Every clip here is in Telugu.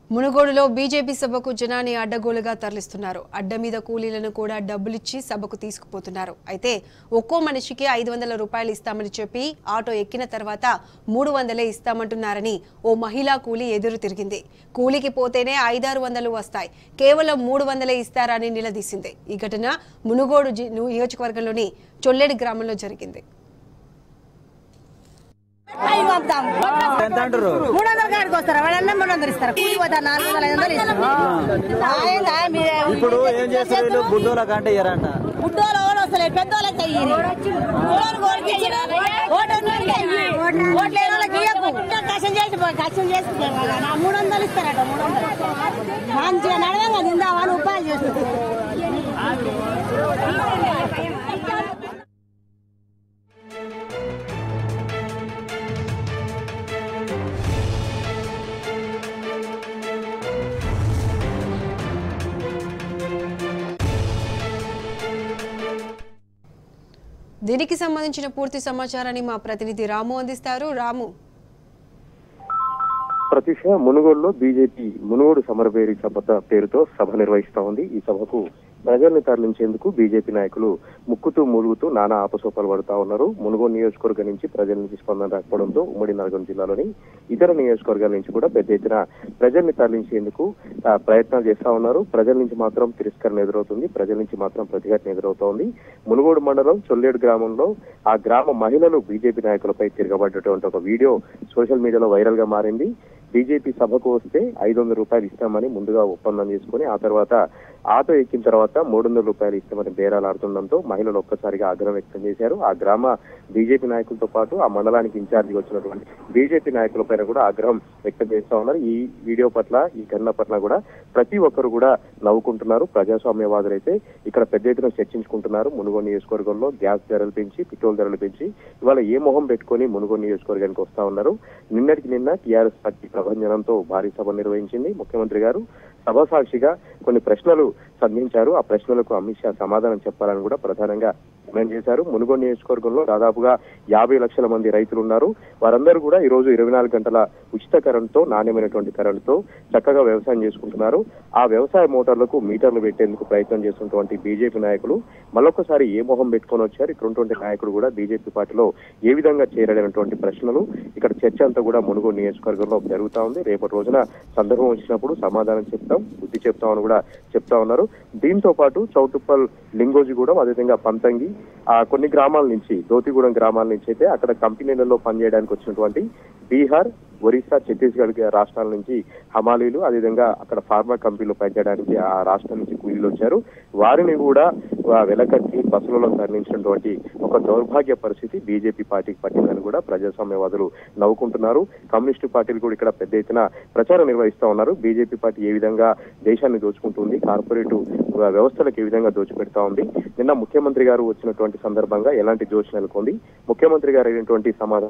మునుగోడులో బీజేపీ సభకు జనాన్ని అడ్డగోలుగా తరలిస్తున్నారు. అడ్డ మీద కూలీలను కూడా డబ్బులిచ్చి సభకు తీసుకుపోతున్నారు. అయితే ఒక్కో మనిషికి 500 రూపాయలు ఇస్తామని చెప్పి ఆటో ఎక్కిన తర్వాత 300 ఇస్తామంటున్నారని ఓ మహిళా కూలీ ఎదురు తిరిగింది. కూలీకి పోతేనే 500-600 వస్తాయి, కేవలం 300 ఇస్తారని నిలదీసింది. ఈ ఘటన మునుగోడు నియోజకవర్గంలోని చొల్లెడి గ్రామంలో జరిగింది. ఇప్పుడు ఏం చేస్తారు బుడ్డోల కంటే ఎరంట బుడ్డోలు ఓళ్ళు వస్తలే పెద్దోళ్ళకి కష్టం చేసి 300 ఇస్తారట. 300 మంచిగా నడవంగా నిందామని ఉపాయాలు చేస్తారు. దీనికి సంబంధించిన పూర్తి సమాచారాన్ని మా ప్రతినిధి రాము అందిస్తారు. రాము, ప్రతిష మునుగోడులో బీజేపీ మునుగోడు సమరభేరి సభ పేరుతో సభ నిర్వహిస్తా ఉంది. ఈ సభకు ప్రజల్ని తరలించేందుకు బీజేపీ నాయకులు ముక్కుతూ మూలుగుతూ నానా ఆపసోపాలు పడుతా ఉన్నారు. మునుగోడు నియోజకవర్గం నుంచి ప్రజల నుంచి స్పందన రాకపోవడంతో ఉమ్మడి నల్గొండ జిల్లాలోని ఇతర నియోజకవర్గాల నుంచి కూడా పెద్ద ఎత్తున ప్రజల్ని తరలించేందుకు ప్రయత్నాలు చేస్తా ఉన్నారు. ప్రజల నుంచి మాత్రం తిరస్కరణ ఎదురవుతుంది, ప్రజల నుంచి మాత్రం ప్రతిఘటన ఎదురవుతోంది. మునుగోడు మండలం చొల్లేడు గ్రామంలో ఆ గ్రామ మహిళలు బీజేపీ నాయకులపై తిరగబడ్డటువంటి ఒక వీడియో సోషల్ మీడియాలో వైరల్ గా మారింది. బీజేపీ సభకు వస్తే 500 రూపాయలు ఇస్తామని ముందుగా ఒప్పందం చేసుకుని ఆ తర్వాత ఆటో ఎక్కిన తర్వాత 300 రూపాయలు ఇస్తామని బేరాలు ఆడుతుండడంతో మహిళలు ఒక్కసారిగా ఆగ్రహం వ్యక్తం చేశారు. ఆ గ్రామ బీజేపీ నాయకులతో పాటు ఆ మండలానికి ఇన్ఛార్జిగా వచ్చినటువంటి బీజేపీ నాయకుల పైన కూడా ఆగ్రహం వ్యక్తం చేస్తా ఉన్నారు. ఈ వీడియో పట్ల, ఈ ఘటన పట్ల కూడా ప్రతి ఒక్కరు కూడా నవ్వుకుంటున్నారు. ప్రజాస్వామ్యవాదులైతే ఇక్కడ పెద్ద ఎత్తున చర్చించుకుంటున్నారు. మునుగోడు నియోజకవర్గంలో గ్యాస్ ధరలు పెంచి, పెట్రోల్ ధరలు పెంచి ఇవాళ ఏ మొహం పెట్టుకుని మునుగోడు నియోజకవర్గానికి వస్తా ఉన్నారు. నిన్నటికి నిన్న టీఆర్ఎస్ పార్టీ ప్రభంజనంతో భారీ సభ నిర్వహించింది. ముఖ్యమంత్రి గారు సభ సాక్షిగా కొన్ని ప్రశ్నలు సంధించారు. ఆ ప్రశ్నలకు అమిత్ షా సమాధానం చెప్పాలని కూడా ప్రధానంగా డిమాండ్ చేశారు. మునుగోడు నియోజకవర్గంలో దాదాపుగా 50 లక్షల మంది రైతులు ఉన్నారు. వారందరూ కూడా ఈ రోజు 24 గంటల ఉచిత కరెంటుతో, నాణ్యమైనటువంటి కరెంటుతో చక్కగా వ్యవసాయం చేసుకుంటున్నారు. ఆ వ్యవసాయ మోటార్లకు మీటర్లు పెట్టేందుకు ప్రయత్నం చేస్తున్నటువంటి బీజేపీ నాయకులు మళ్ళొకసారి ఏ మొహం పెట్టుకొని వచ్చారు, ఇక్కడ ఉన్నటువంటి నాయకుడు కూడా బీజేపీ పార్టీలో ఏ విధంగా చేరాడనేటువంటి ప్రశ్నలు ఇక్కడ చర్చ అంతా కూడా మునుగోడు నియోజకవర్గంలో జరుగుతా ఉంది. రేపటి రోజున సందర్భం వచ్చినప్పుడు సమాధానం చెప్తాం, బుద్ధి చెప్తామని కూడా చెప్తా ఉన్నారు. దీంతో పాటు చౌటుప్పల్, లింగోజిగూడెం, అదేవిధంగా పంతంగి, కొన్ని గ్రామాల నుంచి, దోతిగూడెం గ్రామాల నుంచి అయితే అక్కడ కంపెనీలలో పనిచేయడానికి వచ్చినటువంటి బీహార్, ఒరిస్సా, ఛత్తీస్గఢ్ రాష్ట్రాల నుంచి హమాలీలు, అదేవిధంగా అక్కడ ఫార్మా కంపెనీలు పనిచేయడానికి ఆ రాష్ట్రం నుంచి కూలీలు వచ్చారు. వారిని కూడా వెలకట్టి బస్సులలో తరలించినటువంటి ఒక దౌర్భాగ్య పరిస్థితి బీజేపీ పార్టీకి పట్టిందని కూడా ప్రజాస్వామ్యవాదులు నవ్వుకుంటున్నారు. కమ్యూనిస్టు పార్టీలు కూడా ఇక్కడ పెద్ద ఎత్తున ప్రచారం నిర్వహిస్తా ఉన్నారు. బీజేపీ పార్టీ ఏ విధంగా దేశాన్ని దోచుకుంటుంది, కార్పొరేట్ వ్యవస్థలకు ఏ విధంగా దోచిపెడతా ఉంది. నిన్న ముఖ్యమంత్రి గారు వచ్చినటువంటి సందర్భంగా ఎలాంటి జోష్ నెలకొంది, ముఖ్యమంత్రి గారు అయినటువంటి సమాధానం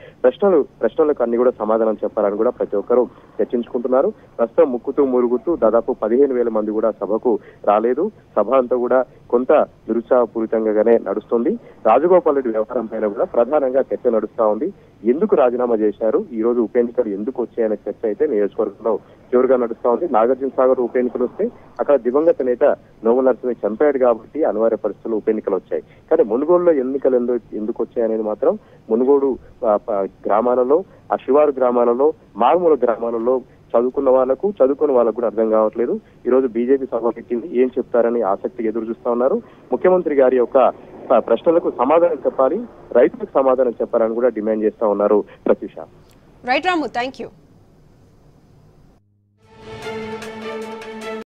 ప్రశ్నలకు అన్ని కూడా సమాధానం చెప్పాలని కూడా ప్రతి ఒక్కరూ చర్చించుకుంటున్నారు. ప్రస్తుతం ముక్కుతూ మురుగుతూ దాదాపు 15,000 మంది కూడా సభకు రాలేదు. సభ అంతా కూడా కొంత నిరుత్సాహపూరితంగానే నడుస్తుంది. రాజగోపాల్ రెడ్డి వ్యవహారం పైన కూడా ప్రధానంగా చర్చ నడుస్తా ఉంది. ఎందుకు రాజీనామా చేశారు, ఈ రోజు ఉప ఎన్నికలు ఎందుకు వచ్చాయనే చర్చ అయితే నియోజకవర్గంలో జోరుగా నడుస్తా ఉంది. నాగార్జున సాగర్ ఉప ఎన్నికలు వస్తే అక్కడ దివంగత నేత నోముల నరసింహ చంపాడు కాబట్టి అనివార్య పరిస్థితుల్లో ఉప ఎన్నికలు వచ్చాయి. కానీ మునుగోడులో ఎన్నికలు ఎందుకు వచ్చాయనేది మాత్రం మునుగోడు గ్రామాలలో, ఆ శివారు గ్రామాలలో, మారుమూల గ్రామాలలో చదువుకున్న వాళ్ళకు కూడా అర్థం కావట్లేదు. ఈ రోజు బీజేపీ సభ పెట్టింది, ఏం చెప్తారని ఆసక్తిగా ఎదురు చూస్తా ఉన్నారు. ముఖ్యమంత్రి గారి యొక్క ప్రశ్నలకు సమాధానం చెప్పాలి, రైతులకు సమాధానం చెప్పాలని కూడా డిమాండ్ చేస్తా ఉన్నారు. Pratyusha. Right Ramu, thank you.